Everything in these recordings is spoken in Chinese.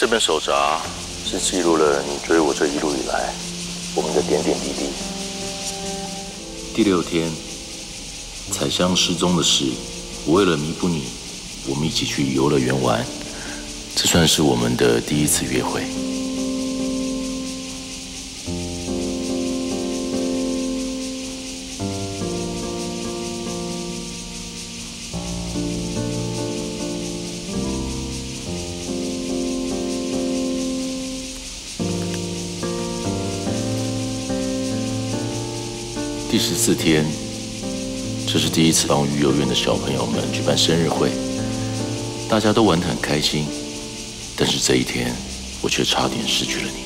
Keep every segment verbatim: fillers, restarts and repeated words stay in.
这本手札是记录了你追我这一路以来我们的点点滴滴。第六天，彩香失踪的事，我为了弥补你，我们一起去游乐园玩，这算是我们的第一次约会。第十四天，这是第一次帮育幼院的小朋友们举办生日会，大家都玩得很开心，但是这一天，我却差点失去了你。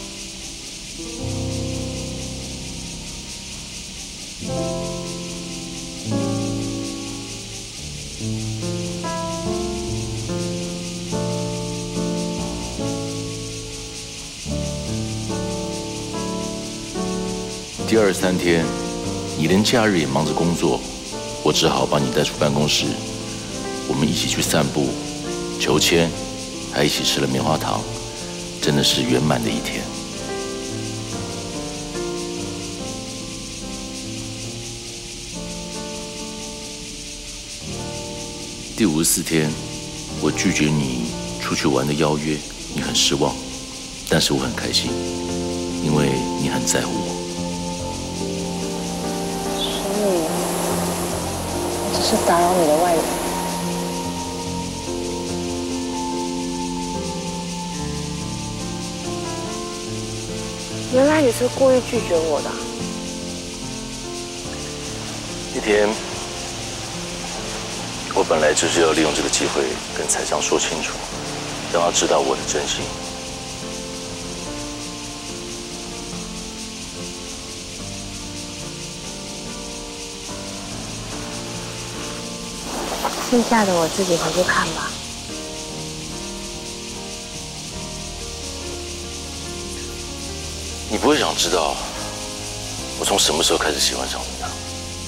第二十三天。你连假日也忙着工作，我只好把你带出办公室，我们一起去散步、求签，还一起吃了棉花糖，真的是圆满的一天。第五十四天，我拒绝你出去玩的邀约，你很失望，但是我很开心，因为你很在乎我。 是打扰你的外人。原来你是故意拒绝我的。 那天，我本来就是要利用这个机会跟彩香说清楚，让她知道我的真心。 剩下的我自己回去看吧。 你不会想知道我从什么时候开始喜欢上你的？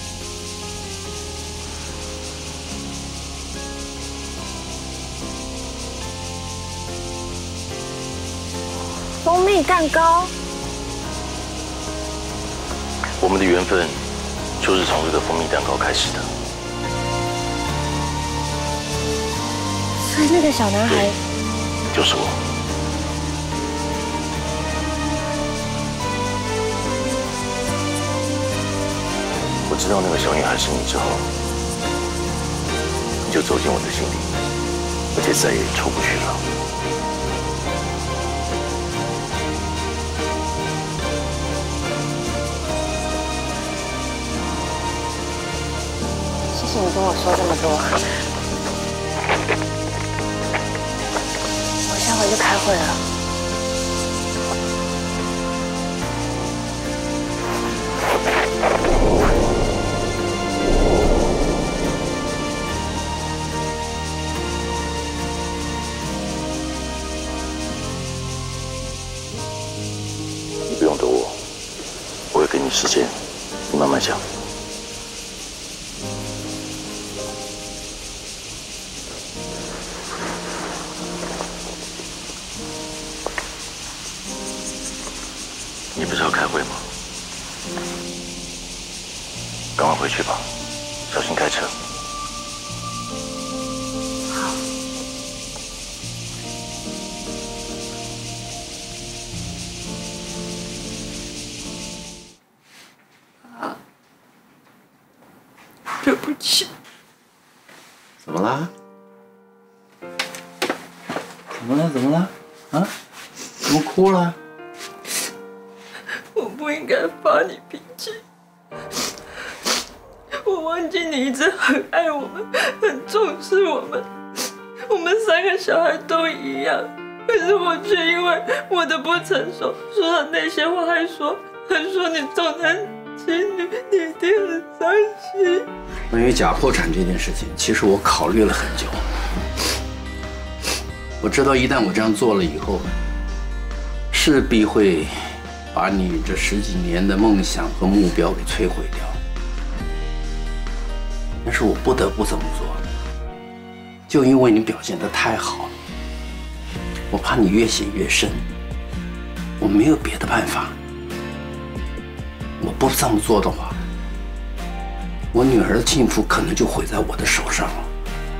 蜂蜜蛋糕。 我们的缘分就是从这个蜂蜜蛋糕开始的。 所以那个小男孩就是我。我知道那个小女孩是你之后，你就走进我的心里，而且再也出不去了。 谢谢你跟我说这么多。回去开会了。 你不用等我，我会给你时间，你慢慢想。你不是要开会吗？赶快回去吧，小心开车。 好。 啊，对不起。 怎么啦？怎么了？怎么了？啊？怎么哭了？ 我不应该发你脾气，我忘记你一直很爱我们，很重视我们，我们三个小孩都一样，可是我却因为我的不成熟，说了那些话，还说还说你重男轻女，你一定很伤心。 关于假破产这件事情，其实我考虑了很久，我知道一旦我这样做了以后，势必会把你这十几年的梦想和目标给摧毁掉，但是我不得不这么做，就因为你表现得太好了。 我怕你越陷越深，我没有别的办法。我不这么做的话，我女儿的幸福可能就毁在我的手上了。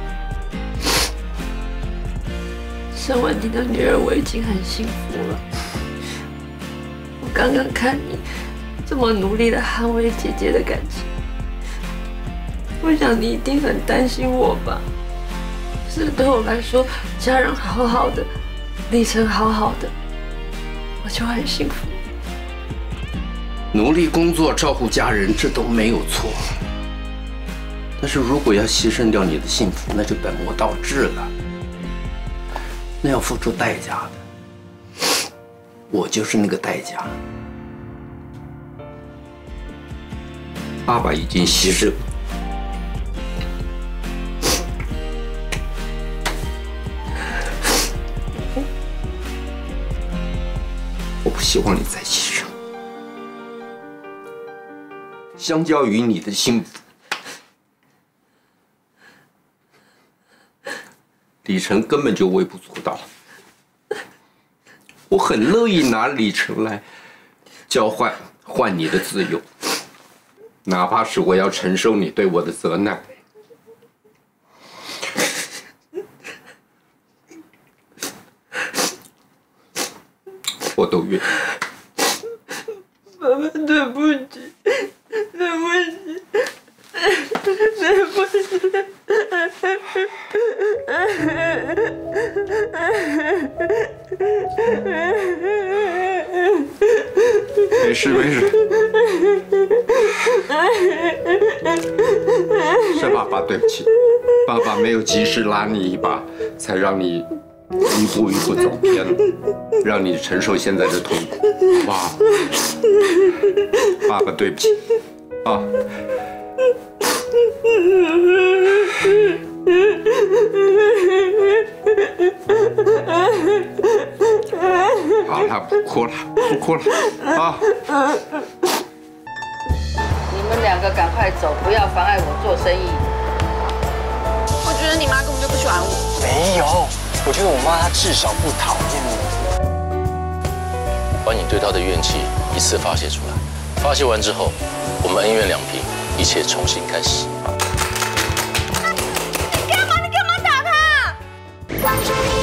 生完你的女儿，我已经很幸福了。我刚刚看你这么努力的捍卫姐姐的感情，我想你一定很担心我吧？可是对我来说，家人好好的，立成好好的，我就很幸福。 努力工作，照顾家人，这都没有错。但是如果要牺牲掉你的幸福，那就本末倒置了。那要付出代价的，我就是那个代价。爸爸已经牺牲了，我不希望你再牺牲。相较于你的幸福，李晨根本就微不足道。我很乐意拿李晨来交换换你的自由，哪怕是我要承受你对我的责难，我都愿意。 爸爸，对不起，对不起，对不起。 没事没事，是爸爸对不起，爸爸没有及时拉你一把，才让你一步一步走偏了，让你承受现在的痛苦，好不好？爸爸对不起，啊。好了，不哭了，不哭了，啊！ 你们两个赶快走，不要妨碍我做生意。 我觉得你妈根本就不喜欢我。 没有，我觉得我妈她至少不讨厌我。 把你对她的怨气一次发泄出来，发泄完之后，我们恩怨两平，一切重新开始。 你干嘛？你干嘛打他？